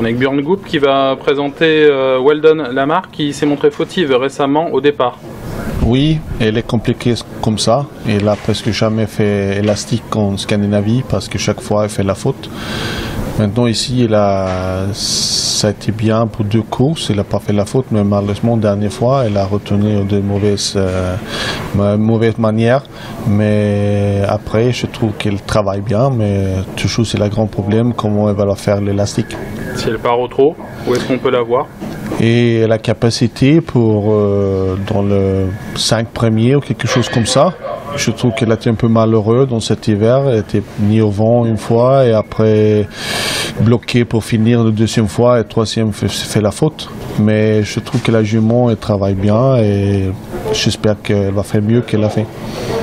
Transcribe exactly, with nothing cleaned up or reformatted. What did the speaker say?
est avec Björn Goop qui va présenter euh, Weldon, la marque qui s'est montrée fautive récemment au départ. Oui, elle est compliquée comme ça. Elle a presque jamais fait élastique en Scandinavie parce que chaque fois elle fait la faute. Maintenant ici, elle a, ça a été bien pour deux courses. Elle n'a pas fait la faute, mais malheureusement, la dernière fois, elle a retenu de mauvaises, euh, mauvaises manières. Mais après, je trouve qu'elle travaille bien, mais toujours c'est le grand problème, comment elle va la faire l'élastique. Si elle part au trot, où est-ce qu'on peut la voir? Et la capacité pour, euh, dans le cinq premiers ou quelque chose comme ça. Je trouve qu'elle a été un peu malheureuse dans cet hiver. Elle était mise au vent une fois et après bloquée pour finir la deuxième fois et la troisième fait, fait la faute. Mais je trouve que la jument elle travaille bien et j'espère qu'elle va faire mieux qu'elle a fait.